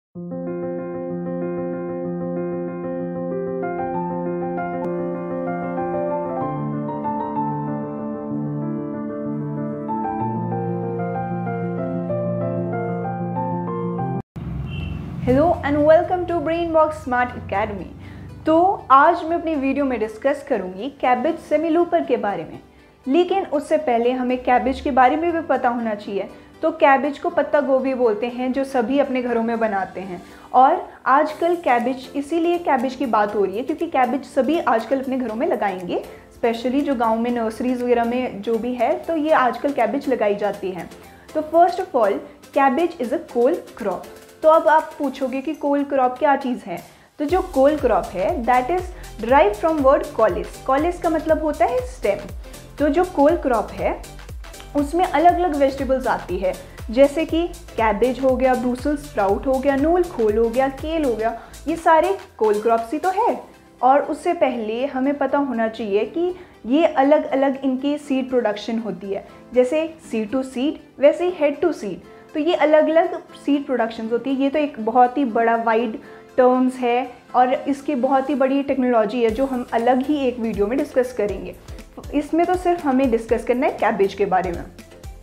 Hello and welcome to Brain Box Smart Academy. तो आज मैं अपनी वीडियो में डिस्कस करूंगी कैबेज सेमीलूपर के बारे में, लेकिन उससे पहले हमें कैबेज के बारे में भी पता होना चाहिए। तो कैबेज को पत्ता गोभी बोलते हैं, जो सभी अपने घरों में बनाते हैं। और आजकल कैबेज, इसीलिए कैबेज की बात हो रही है क्योंकि कैबेज सभी आजकल अपने घरों में लगाएंगे, स्पेशली जो गाँव में नर्सरीज वगैरह में जो भी है, तो ये आजकल कैबेज लगाई जाती है। तो first of all cabbage is a cole crop. तो अब आप पूछोगे कि कोल क्रॉप क्या चीज़ है। तो जो कोल क्रॉप है that is derive from word caulis. Caulis का मतलब होता है स्टेम। तो जो कोल क्रॉप है उसमें अलग अलग वेजिटेबल्स आती है, जैसे कि कैबेज हो गया, ब्रूसेल्स स्प्राउट हो गया, नूल खोल हो गया, केल हो गया, ये सारे कोल क्रॉप्स ही तो है। और उससे पहले हमें पता होना चाहिए कि ये अलग अलग इनकी सीड प्रोडक्शन होती है, जैसे सीड टू सीड वैसे ही हेड टू सीड। तो ये अलग अलग सीड प्रोडक्शंस होती है। ये तो एक बहुत ही बड़ा वाइड टर्म्स है और इसकी बहुत ही बड़ी टेक्नोलॉजी है जो हम अलग ही एक वीडियो में डिस्कस करेंगे। इसमें तो सिर्फ हमें डिस्कस करना है कैबेज के बारे में।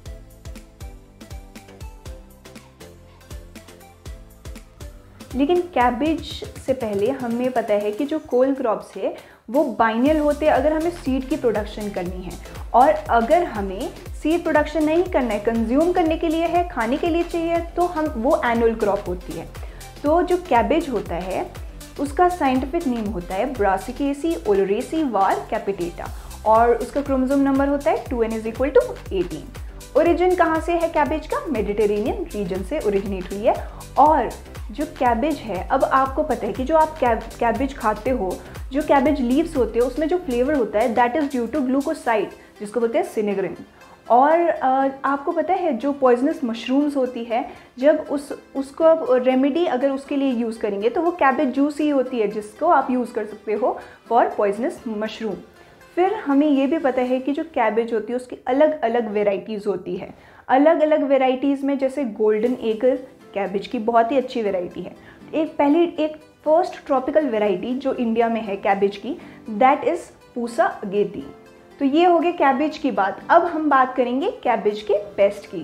लेकिन कैबेज से पहले हमें पता है कि जो कोल क्रॉप्स है वो बाइनियल होते हैं अगर हमें सीड की प्रोडक्शन करनी है, और अगर हमें सीड प्रोडक्शन नहीं करना है, कंज्यूम करने के लिए है, खाने के लिए चाहिए, तो हम वो एनुअल क्रॉप होती है। तो जो कैबेज होता है उसका साइंटिफिक नेम होता है ब्रासिकेसी ओलेरेसी वार कैपिटेटा, और उसका क्रोमोसोम नंबर होता है 2n=18। ओरिजिन कहाँ से है कैबेज का? मेडिटेरेनियन रीजन से ओरिजिनेट हुई है। और जो कैबेज है, अब आपको पता है कि जो आप कैबेज खाते हो, जो कैबेज लीव्स होते हैं उसमें जो फ्लेवर होता है that is due to glucoside, जिसको बोलते हैं सिनेग्रिन। और आपको पता है जो पॉइजनस मशरूम्स होती है, जब उसको रेमेडी अगर उसके लिए यूज़ करेंगे तो वो कैबेज जूस ही होती है, जिसको आप यूज़ कर सकते हो फॉर पॉइजनस मशरूम। फिर हमें ये भी पता है कि जो कैबेज होती है उसकी अलग अलग वेराइटीज़ होती है। अलग अलग वेराइटीज़ में जैसे गोल्डन एकर कैबेज की बहुत ही अच्छी वेराइटी है। एक फर्स्ट ट्रॉपिकल वेराइटी जो इंडिया में है कैबेज की, दैट इज़ पूसा अगेती। तो ये हो गई कैबेज की बात। अब हम बात करेंगे कैबेज के पेस्ट की।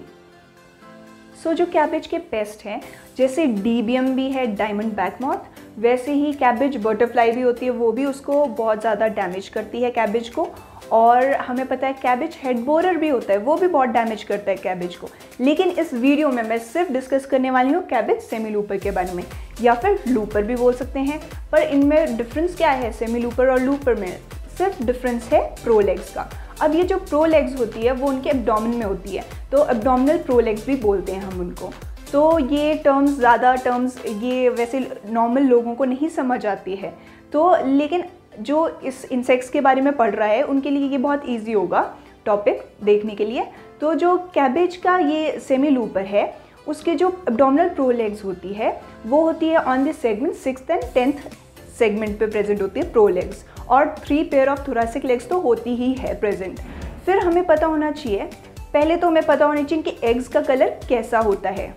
जो कैबेज के पेस्ट हैं, जैसे डीबियम भी है, डायमंड बैकमॉथ, वैसे ही कैबेज बटरफ्लाई भी होती है, वो भी उसको बहुत ज़्यादा डैमेज करती है कैबेज को। और हमें पता है कैबेज हेड बोरर भी होता है, वो भी बहुत डैमेज करता है कैबेज को। लेकिन इस वीडियो में मैं सिर्फ डिस्कस करने वाली हूँ कैबेज सेमी लूपर के बारे में, या फिर लूपर भी बोल सकते हैं। पर इनमें डिफरेंस क्या है सेमी लूपर और लूपर में? सिर्फ डिफरेंस है प्रोलेग्स का। अब ये जो प्रोलेग्स होती है वो उनके एब्डोमेन में होती है, तो एब्डोमिनल प्रोलेग्स भी बोलते हैं हम उनको। तो ये ज़्यादा टर्म्स ये वैसे नॉर्मल लोगों को नहीं समझ आती है, तो लेकिन जो इस इंसेक्ट्स के बारे में पढ़ रहा है उनके लिए ये बहुत ईजी होगा टॉपिक देखने के लिए। तो जो कैबेज का ये सेमी लूपर है, उसके जो एब्डोमिनल प्रोलेग्स होती है वो होती है on this segment 6th and 10th segment पे प्रेजेंट होती है प्रोलेग्स, और 3 पेयर ऑफ थोरैसिक लेग्स तो होती ही है प्रेजेंट। फिर हमें पता होना चाहिए, पहले तो हमें पता होना चाहिए कि एग्स का कलर कैसा होता है।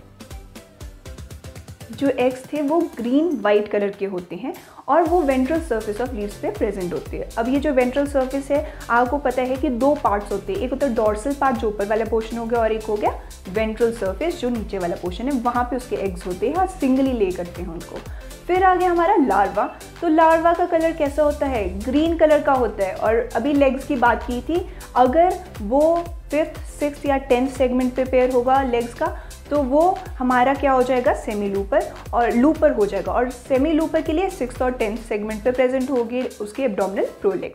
जो एग्स थे वो ग्रीन वाइट कलर के होते हैं और वो वेंट्रल सर्फेस ऑफ लीव्स पे प्रेजेंट होती है। अब ये जो वेंट्रल सर्फेस है, आपको पता है कि 2 पार्ट्स होते हैं, एक होता है डॉर्सल पार्ट जो ऊपर वाला पोर्शन हो गया, और एक हो गया वेंट्रल सर्फेस जो नीचे वाला पोर्शन है, वहाँ पे उसके एग्स होते हैं और सिंगली ले करते हैं उनको। फिर आ गया हमारा लार्वा। तो लार्वा का कलर कैसा होता है? ग्रीन कलर का होता है। और अभी लेग्स की बात की थी, अगर वो 5th, 6th या 10th सेगमेंट पे पेयर होगा लेग्स का, तो वो हमारा क्या हो जाएगा? सेमी लूपर और लूपर हो जाएगा। और सेमी लूपर के लिए 6th और 10th सेगमेंट पे प्रेजेंट होगी उसके एब्डोमिनल प्रोलेग्स।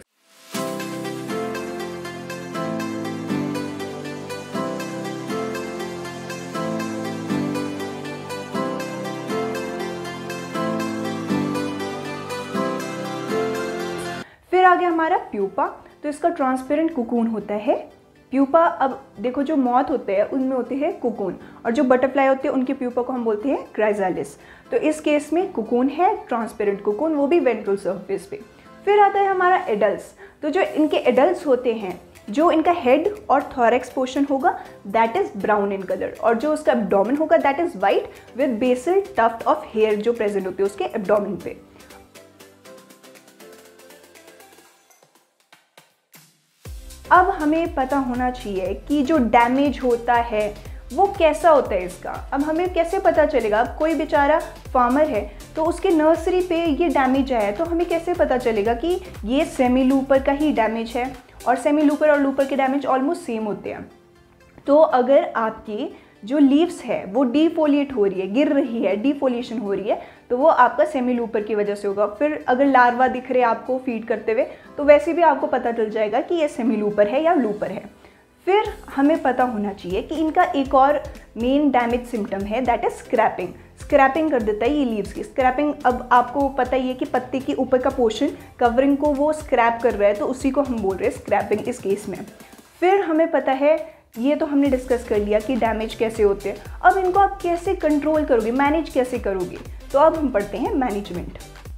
फिर आ गया हमारा प्यूपा। तो इसका ट्रांसपेरेंट कुकून होता है प्यूपा। अब देखो जो मॉथ होते हैं उनमें होते हैं कुकून, और जो बटरफ्लाई होते हैं उनके प्यूपा को हम बोलते हैं क्राइजालिस। तो इस केस में कुकून है, ट्रांसपेरेंट कुकून, वो भी वेंट्रल सरफेस पे। फिर आता है हमारा एडल्ट्स। तो जो इनके एडल्ट्स होते हैं जो इनका हेड और थोरैक्स पोर्शन होगा that is brown in colour, और जो उसका एब्डोमेन होगा that is white with basal tuft of hair जो प्रेजेंट होते हैं उसके एब्डोमेन पे। अब हमें पता होना चाहिए कि जो डैमेज होता है वो कैसा होता है इसका। अब हमें कैसे पता चलेगा, अब कोई बेचारा फार्मर है तो उसके नर्सरी पे ये डैमेज आया है, तो हमें कैसे पता चलेगा कि ये सेमी लूपर का ही डैमेज है, और सेमी लूपर और लूपर के डैमेज ऑलमोस्ट सेम होते हैं। तो अगर आपकी जो लीव्स है वो डिफोलिएट हो रही है, गिर रही है, डिफोलिएशन हो रही है, तो वो आपका सेमी लूपर की वजह से होगा। फिर अगर लार्वा दिख रहे आपको फीड करते हुए तो वैसे भी आपको पता चल जाएगा कि ये सेमी लूपर है या लूपर है। फिर हमें पता होना चाहिए कि इनका एक और मेन डैमेज सिम्टम है दैट इज स्क्रैपिंग। स्क्रैपिंग कर देता है ये लीव्स की। स्क्रैपिंग, अब आपको पता ही है कि पत्ते की ऊपर का पोर्शन कवरिंग को वो स्क्रैप कर रहा है, तो उसी को हम बोल रहे हैं स्क्रैपिंग इस केस में। फिर हमें पता है, ये तो हमने डिस्कस कर लिया कि डैमेज कैसे होते हैं। अब इनको आप कैसे कंट्रोल करोगे, मैनेज कैसे करोगे, तो अब हम पढ़ते हैं मैनेजमेंट।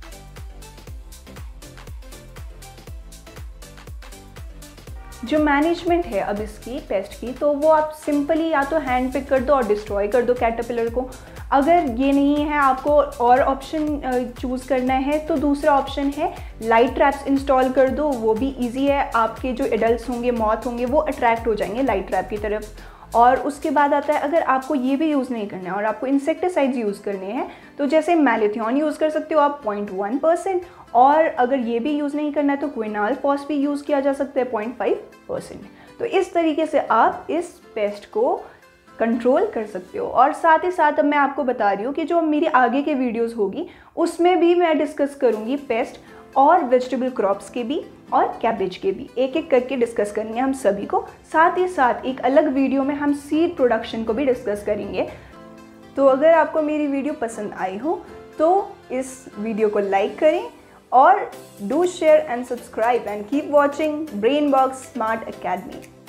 जो मैनेजमेंट है अब इसकी पेस्ट की, तो वो आप सिंपली या तो हैंड पिक कर दो और डिस्ट्रॉय कर दो कैटरपिलर को। अगर ये नहीं है, आपको और ऑप्शन चूज़ करना है, तो दूसरा ऑप्शन है लाइट ट्रैप्स इंस्टॉल कर दो। वो भी इजी है, आपके जो एडल्ट होंगे, मॉथ होंगे, वो अट्रैक्ट हो जाएंगे लाइट ट्रैप की तरफ। और उसके बाद आता है, अगर आपको ये भी यूज़ नहीं करना है और आपको इंसेक्टिसाइड्स यूज़ करने हैं, तो जैसे मैलेथियन यूज़ कर सकते हो आप 0.1%, और अगर ये भी यूज़ नहीं करना है तो क्विनाल फॉस भी यूज़ किया जा सकता है 0.5%। तो इस तरीके से आप इस पेस्ट को कंट्रोल कर सकते हो। और साथ ही साथ अब मैं आपको बता रही हूँ कि जो मेरी आगे के वीडियोज़ होगी उसमें भी मैं डिस्कस करूँगी पेस्ट और वेजिटेबल क्रॉप्स के भी और कैबेज के भी, एक एक करके डिस्कस करेंगे हम सभी को। साथ ही साथ एक अलग वीडियो में हम सीड प्रोडक्शन को भी डिस्कस करेंगे। तो अगर आपको मेरी वीडियो पसंद आई हो तो इस वीडियो को लाइक करें और do share and subscribe and keep watching Brain Box Smart academy.